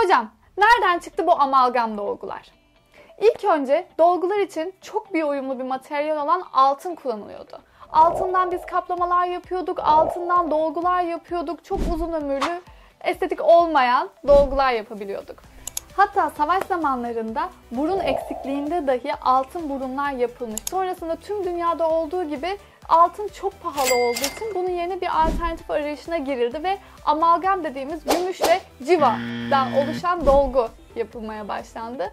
Hocam, nereden çıktı bu amalgam dolgular? İlk önce dolgular için çok uyumlu bir materyal olan altın kullanılıyordu. Altından biz kaplamalar yapıyorduk, altından dolgular yapıyorduk. Çok uzun ömürlü, estetik olmayan dolgular yapabiliyorduk. Hatta savaş zamanlarında burun eksikliğinde dahi altın burunlar yapılmış. Sonrasında tüm dünyada olduğu gibi altın çok pahalı olduğu için bunun yerine bir alternatif arayışına girildi ve amalgam dediğimiz gümüş ve civadan oluşan dolgu yapılmaya başlandı.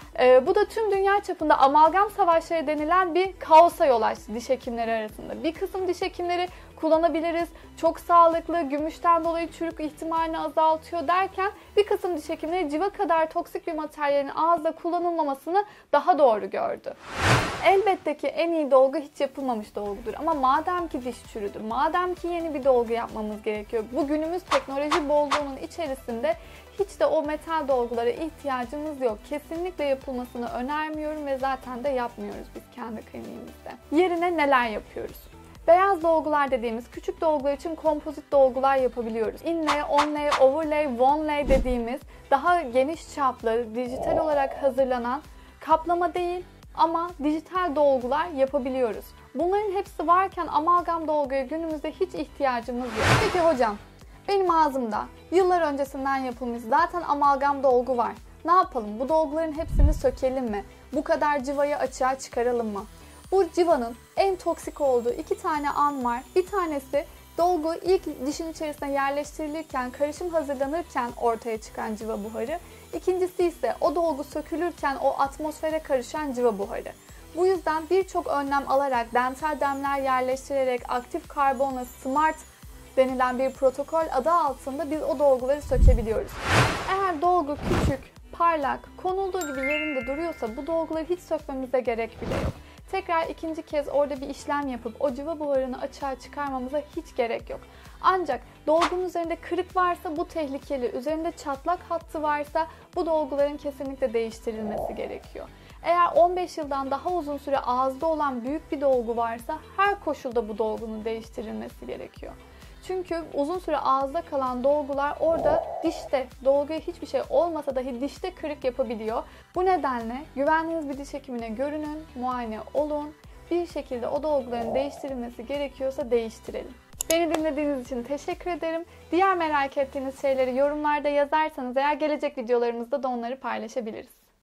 Bu da tüm dünya çapında amalgam savaşları denilen bir kaosa yol açtı diş hekimleri arasında. Bir kısım diş hekimleri kullanabiliriz, çok sağlıklı, gümüşten dolayı çürük ihtimalini azaltıyor derken bir kısım diş hekimleri civa kadar toksik bir materyalin ağızda kullanılmamasını daha doğru gördü. Elbette ki en iyi dolgu hiç yapılmamış dolgudur ama madem ki diş çürüdü, madem ki yeni bir dolgu yapmamız gerekiyor, bu günümüz teknoloji bolluğunun içerisinde hiç de o metal dolgulara ihtiyacımız yok. Kesinlikle yapılmasını önermiyorum ve zaten de yapmıyoruz biz kendi kliniğimizde. Yerine neler yapıyoruz? Beyaz dolgular dediğimiz küçük dolgular için kompozit dolgular yapabiliyoruz. Inlay, onlay, overlay, onlay dediğimiz daha geniş çaplı, dijital olarak hazırlanan kaplama değil ama dijital dolgular yapabiliyoruz. Bunların hepsi varken amalgam dolguya günümüzde hiç ihtiyacımız yok. Peki hocam, benim ağzımda yıllar öncesinden yapılmış zaten amalgam dolgu var. Ne yapalım? Bu dolguların hepsini sökelim mi? Bu kadar civayı açığa çıkaralım mı? Bu civanın en toksik olduğu 2 tane an var. Bir tanesi dolgu ilk dişin içerisine yerleştirilirken, karışım hazırlanırken ortaya çıkan civa buharı. İkincisi ise o dolgu sökülürken o atmosfere karışan civa buharı. Bu yüzden birçok önlem alarak, dental demler yerleştirerek, aktif karbonla SMART denilen bir protokol adı altında biz o dolguları sökebiliyoruz. Eğer dolgu küçük, parlak, konulduğu gibi yerinde duruyorsa bu dolguları hiç sökmemize gerek bile yok. Tekrar ikinci kez orada bir işlem yapıp o civa buharını açığa çıkarmamıza hiç gerek yok. Ancak dolgunun üzerinde kırık varsa bu tehlikeli, üzerinde çatlak hattı varsa bu dolguların kesinlikle değiştirilmesi gerekiyor. Eğer 15 yıldan daha uzun süre ağızda olan büyük bir dolgu varsa her koşulda bu dolgunun değiştirilmesi gerekiyor. Çünkü uzun süre ağızda kalan dolgular orada dişte, dolguya hiçbir şey olmasa dahi dişte kırık yapabiliyor. Bu nedenle güvendiğiniz bir diş hekimine görünün, muayene olun. Bir şekilde o dolguların değiştirilmesi gerekiyorsa değiştirelim. Beni dinlediğiniz için teşekkür ederim. Diğer merak ettiğiniz şeyleri yorumlarda yazarsanız eğer gelecek videolarımızda da onları paylaşabiliriz.